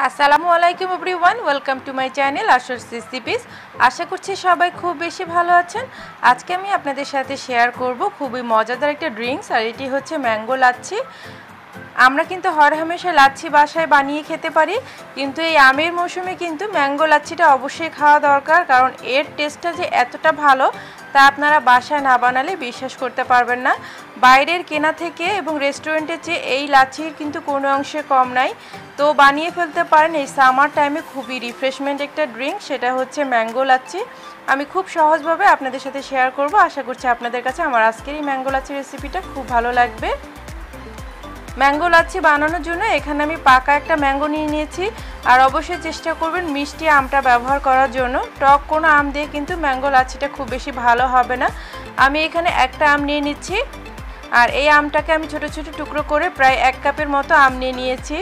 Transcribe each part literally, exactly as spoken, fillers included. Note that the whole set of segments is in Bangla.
আসসালামু আলাইকুম everyone, welcome to my channel আশার রেসিপিস। আশা করছি সবাই খুব বেশি ভালো আছেন। আজকে আমি আপনাদের সাথে শেয়ার করব খুবই মজাদার একটা ড্রিঙ্কস, আর এটি হচ্ছে ম্যাঙ্গো লাচ্ছি। আমরা কিন্তু হরহামেশা লাচ্ছি বাসায় বানিয়ে খেতে পারি, কিন্তু এই আমের মৌসুমে কিন্তু ম্যাঙ্গো লাচ্ছিটা অবশ্যই খাওয়া দরকার, কারণ এর টেস্টটা যে এতটা ভালো তা আপনারা বাসায় না বানালে বিশ্বাস করতে পারবেন না। বাইরের কেনা থেকে এবং রেস্টুরেন্টের চেয়ে এই লাচ্ছির কিন্তু কোনো অংশে কম নাই। তো বানিয়ে ফেলতে পারেন এই সামার টাইমে খুবই রিফ্রেশমেন্ট একটা ড্রিঙ্ক, সেটা হচ্ছে ম্যাঙ্গো লাচ্ছি। আমি খুব সহজভাবে আপনাদের সাথে শেয়ার করব। আশা করছি আপনাদের কাছে আমার আজকের এই ম্যাঙ্গো লাচ্ছি রেসিপিটা খুব ভালো লাগবে। ম্যাঙ্গো লাচ্ছি বানানোর জন্য এখানে আমি পাকা একটা ম্যাঙ্গো নিয়ে নিয়েছি, আর অবশ্যই চেষ্টা করবেন মিষ্টি আমটা ব্যবহার করার জন্য। টক কোনো আম দিয়ে কিন্তু ম্যাঙ্গো লাচ্ছিটা খুব বেশি ভালো হবে না। আমি এখানে একটা আম নিয়ে নিচ্ছি, আর এই আমটাকে আমি ছোট ছোট টুকরো করে প্রায় এক কাপের মতো আম নিয়ে নিয়েছি।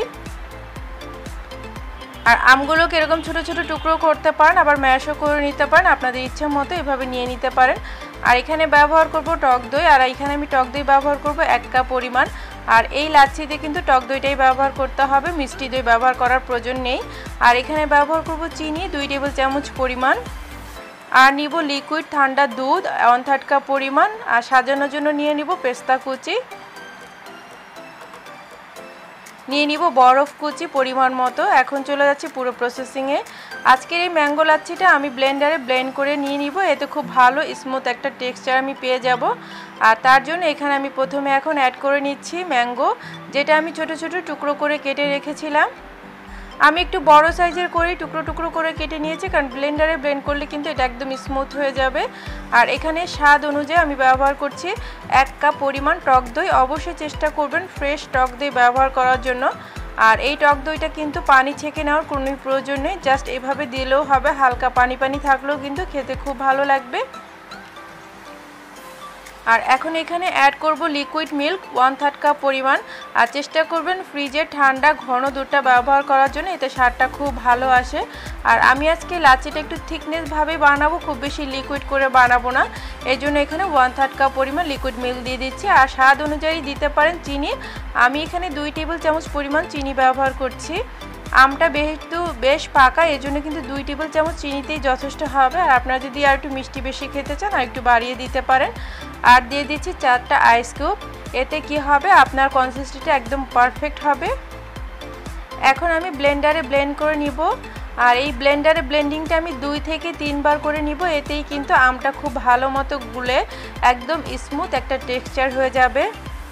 আর আমগুলোকে এরকম ছোট ছোট টুকরো করতে পারেন, আবার ম্যাশও করে নিতে পারেন, আপনাদের ইচ্ছে মতো এভাবে নিয়ে নিতে পারেন। আর এখানে ব্যবহার করব টক দই, আর এখানে আমি টক দই ব্যবহার করব এক কাপ পরিমাণ। আর এই লাচ্ছিতে কিন্তু টক দইটাই ব্যবহার করতে হবে, মিষ্টি দই ব্যবহার করার প্রয়োজন নেই। আর এখানে ব্যবহার করব চিনি দুই টেবিল চামচ পরিমাণ, আর নিব লিকুইড ঠান্ডা দুধ ওয়ান থার্ড কাপ পরিমাণ, আর সাজানোর জন্য নিয়ে নিব পেস্তা কুচি, নিয়ে নিব বরফ কুচি পরিমাণ মতো। এখন চলে যাচ্ছি পুরো প্রসেসিংয়ে। আজকের এই ম্যাঙ্গো লাচ্ছিটা আমি ব্লেন্ডারে ব্লেন্ড করে নিয়ে নিব, এতে খুব ভালো স্মুথ একটা টেক্সচার আমি পেয়ে যাব। আর তার জন্য এখানে আমি প্রথমে এখন অ্যাড করে নিচ্ছি ম্যাঙ্গো, যেটা আমি ছোট ছোট টুকরো করে কেটে রেখেছিলাম। আমি একটু বড় সাইজের করে টুকরো টুকরো করে কেটে নিয়েছি, কারণ ব্লেন্ডারে ব্লেন্ড করলে কিন্তু এটা একদম স্মুথ হয়ে যাবে। আর এখানে স্বাদ অনুযায়ী আমি ব্যবহার করছি এক কাপ পরিমাণ টক দই। অবশ্যই চেষ্টা করবেন ফ্রেশ টক দই ব্যবহার করার জন্য। আর এই টক দইটা কিন্তু পানি ছেঁকে নেওয়ার কোনো প্রয়োজন নেই, জাস্ট এভাবে দিলেও হবে, হালকা পানি পানি থাকলেও কিন্তু খেতে খুব ভালো লাগবে। আর এখন এখানে অ্যাড করব liquid milk one third cup পরিমাণ। আর চেষ্টা করবেন ফ্রিজে ঠান্ডা ঘন দুধটা ব্যবহার করার জন্য, এতে স্বাদটা খুব ভালো আসে। আর আমি আজকে লাচ্ছিটা একটু থিকনেসভাবে বানাবো, খুব বেশি লিকুইড করে বানাবো না, এই জন্য এখানে ওয়ান থার্ড কাপ পরিমাণ লিকুইড মিল্ক দিয়ে দিচ্ছি। আর স্বাদ অনুযায়ী দিতে পারেন চিনি, আমি এখানে দুই টেবিল চামচ পরিমাণ চিনি ব্যবহার করছি। আমটা যেহেতু বেশ পাকা, এই জন্য কিন্তু দুই টেবিল চামচ চিনিতেই যথেষ্ট হবে। আর আপনারা যদি আর একটু মিষ্টি বেশি খেতে চান আর একটু বাড়িয়ে দিতে পারেন। আর দিয়ে দিচ্ছি চারটা আইস কিউব, এতে কি হবে আপনার কনসিস্টেন্সিটা একদম পারফেক্ট হবে। এখন আমি ব্লেন্ডারে ব্লেন্ড করে নিব, আর এই ব্লেন্ডারে ব্লেন্ডিংটা আমি দুই থেকে তিনবার করে নিব, এতেই কিন্তু আমটা খুব ভালো মতো গুলে একদম স্মুথ একটা টেক্সচার হয়ে যাবে।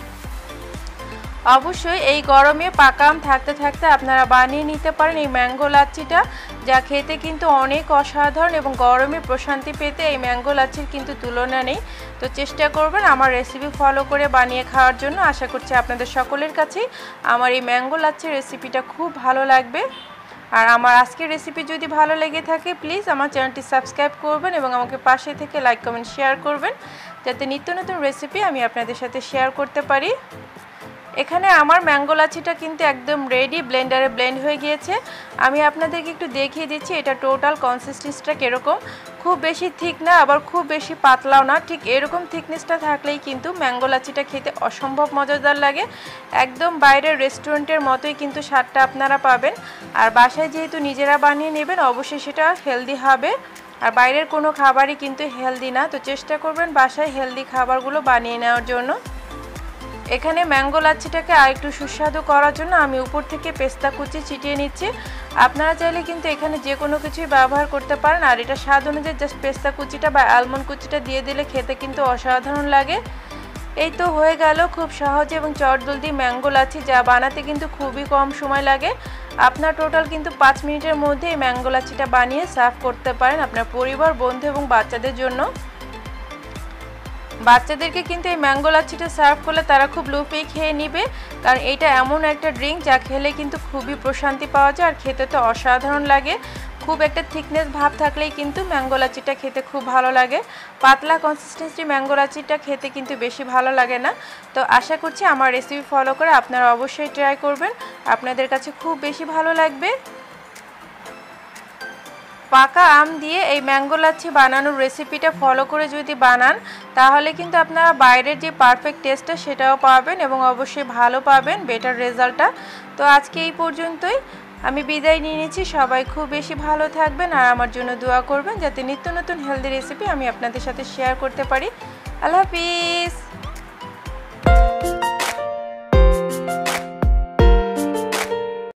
অবশ্যই এই গরমে পাকা আম থাকতে থাকতে আপনারা বানিয়ে নিতে পারেন এই ম্যাঙ্গো লাচ্ছিটা, যা খেতে কিন্তু অনেক অসাধারণ, এবং গরমে প্রশান্তি পেতে এই ম্যাঙ্গো লাচ্ছির কিন্তু তুলনা নেই। তো চেষ্টা করবেন আমার রেসিপি ফলো করে বানিয়ে খাওয়ার জন্য। আশা করছি আপনাদের সকলের কাছেই আমার এই ম্যাঙ্গো লাচ্ছির রেসিপিটা খুব ভালো লাগবে। আর আমার আজকের রেসিপি যদি ভালো লেগে থাকে প্লিজ আমার চ্যানেলটি সাবস্ক্রাইব করবেন, এবং আমাকে পাশে থেকে লাইক কমেন্ট শেয়ার করবেন, যাতে নিত্য নতুন রেসিপি আমি আপনাদের সাথে শেয়ার করতে পারি। এখানে আমার ম্যাঙ্গো লাচ্ছিটা কিন্তু একদম রেডি, ব্লেন্ডারে ব্লেন্ড হয়ে গিয়েছে। আমি আপনাদেরকে একটু দেখিয়ে দিচ্ছি এটা টোটাল কনসিস্টেন্সিটা কীরকম। খুব বেশি থিক না, আবার খুব বেশি পাতলাও না, ঠিক এরকম থিকনেসটা থাকলেই কিন্তু ম্যাঙ্গো লাচ্ছিটা খেতে অসম্ভব মজাদার লাগে। একদম বাইরের রেস্টুরেন্টের মতোই কিন্তু স্বাদটা আপনারা পাবেন। আর বাসায় যেহেতু নিজেরা বানিয়ে নেবেন, অবশ্যই সেটা হেলদি হবে। আর বাইরের কোনো খাবারই কিন্তু হেলদি না, তো চেষ্টা করবেন বাসায় হেলদি খাবারগুলো বানিয়ে নেওয়ার জন্য। এখানে ম্যাঙ্গো লাচ্ছিটাকে আর একটু সুস্বাদু করার জন্য আমি উপর থেকে পেস্তা কুচি ছিটিয়ে নিচ্ছি। আপনারা চাইলে কিন্তু এখানে যে কোনো কিছুই ব্যবহার করতে পারেন, আর এটা স্বাদ অনুযায়ী জাস্ট পেস্তা কুচিটা বা আলমন্ড কুচিটা দিয়ে দিলে খেতে কিন্তু অসাধারণ লাগে। এই তো হয়ে গেল খুব সহজে এবং চটজলদি ম্যাঙ্গো লাচ্ছি, যা বানাতে কিন্তু খুবই কম সময় লাগে। আপনার টোটাল কিন্তু পাঁচ মিনিটের মধ্যে এই ম্যাঙ্গো লাচ্ছিটা বানিয়ে সার্ভ করতে পারেন আপনার পরিবার, বন্ধু এবং বাচ্চাদের জন্য। বাচ্চাদেরকে কিন্তু এই ম্যাঙ্গো লাচ্ছিটা সার্ভ করলে তারা খুব লুফিয়ে খেয়ে নেবে, কারণ এটা এমন একটা ড্রিঙ্ক যা খেলে কিন্তু খুবই প্রশান্তি পাওয়া যায়, আর খেতে তো অসাধারণ লাগে। খুব একটা থিকনেস ভাব থাকলেই কিন্তু ম্যাঙ্গো লাচ্ছিটা খেতে খুব ভালো লাগে। পাতলা কনসিস্টেন্সি ম্যাঙ্গো লাচ্ছিটা খেতে কিন্তু বেশি ভালো লাগে না। তো আশা করছি আমার রেসিপি ফলো করে আপনারা অবশ্যই ট্রাই করবেন, আপনাদের কাছে খুব বেশি ভালো লাগবে। পাকা আম দিয়ে এই ম্যাঙ্গো লাচ্ছি বানানোর রেসিপিটা ফলো করে যদি বানান তাহলে কিন্তু আপনারা বাইরের যে পারফেক্ট টেস্টটা সেটাও পাবেন এবং অবশ্যই ভালো পাবেন, বেটার রেজাল্টটা। তো আজকে এই পর্যন্তই, আমি বিদায় নিয়ে নিচ্ছি। সবাই খুব বেশি ভালো থাকবেন আর আমার জন্য দোয়া করবেন যাতে নিত্য নতুন হেলদি রেসিপি আমি আপনাদের সাথে শেয়ার করতে পারি। আল্লাহ হাফিজ।